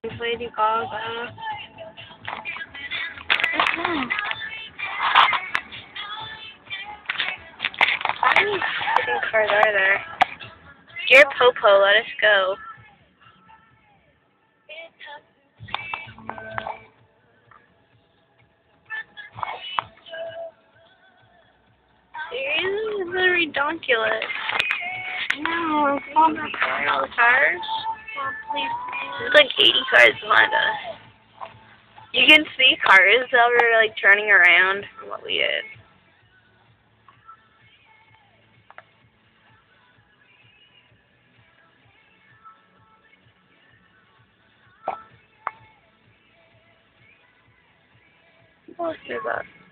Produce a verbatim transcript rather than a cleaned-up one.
Lady Gaga. How many freaking cars are there? Dear Popo, let us go. Seriously? This is redonkulous. No, it's not that all the cars. Well, please. There's like eighty cars behind us. You can see cars that were like turning around from what we did. What's this about?